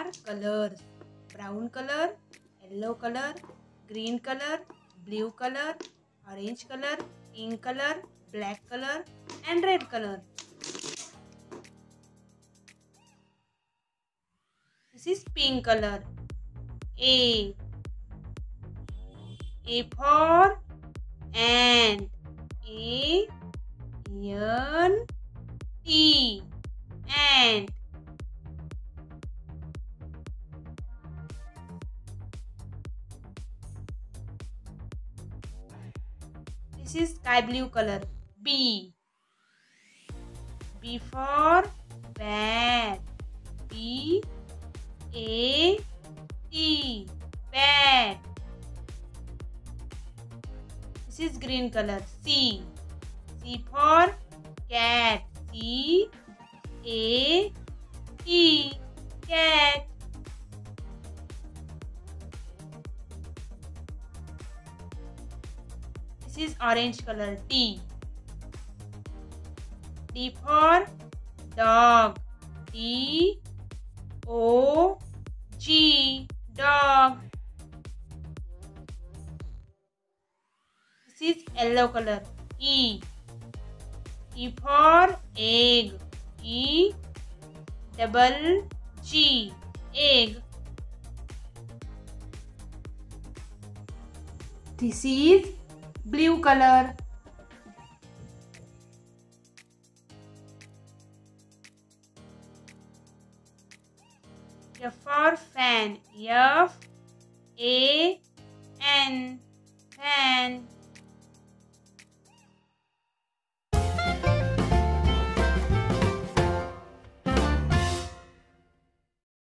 are colors: brown color, yellow color, green color, blue color, orange color, pink color, black color, and red color. This is pink color. A. A for ant. A N T. Ant. This is sky blue color. B. B for bat. B A T. Bat. This is green color. C. C for cat. C A T. Cat. This is orange color. D. D for dog. D O G. Dog. This is yellow color. E. E for egg. E double G. Egg. This is blue color. F for fan. F A N. Fan.